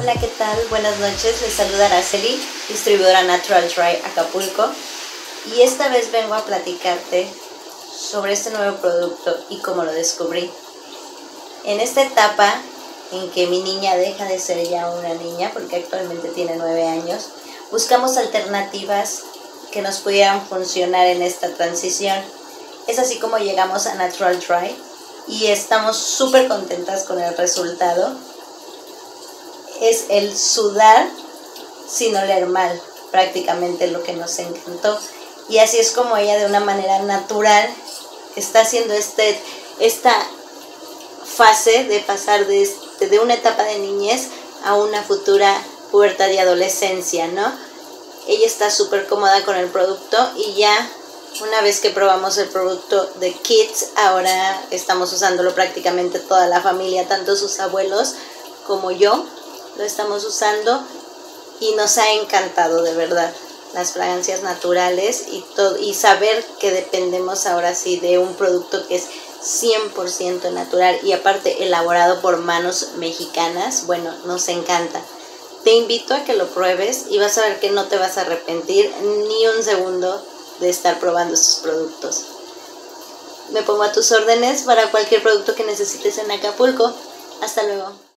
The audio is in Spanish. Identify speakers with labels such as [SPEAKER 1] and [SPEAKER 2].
[SPEAKER 1] Hola, ¿qué tal? Buenas noches, les saluda Araceli, distribuidora Natural Dry Acapulco, y esta vez vengo a platicarte sobre este nuevo producto y cómo lo descubrí. En esta etapa en que mi niña deja de ser ya una niña, porque actualmente tiene 9 años, buscamos alternativas que nos pudieran funcionar en esta transición. Es así como llegamos a Natural Dry y estamos súper contentas con el resultado. Es el sudar sin oler mal, prácticamente lo que nos encantó. Y así es como ella, de una manera natural, está haciendo esta fase de pasar de una etapa de niñez a una futura pubertad y adolescencia, ¿no? Ella está súper cómoda con el producto y ya una vez que probamos el producto de Kids, ahora estamos usándolo prácticamente toda la familia, tanto sus abuelos como yo lo estamos usando, y nos ha encantado de verdad las fragancias naturales y todo, y saber que dependemos ahora sí de un producto que es 100% natural y aparte elaborado por manos mexicanas. Bueno, nos encanta. Te invito a que lo pruebes y vas a ver que no te vas a arrepentir ni un segundo de estar probando estos productos. Me pongo a tus órdenes para cualquier producto que necesites en Acapulco. Hasta luego.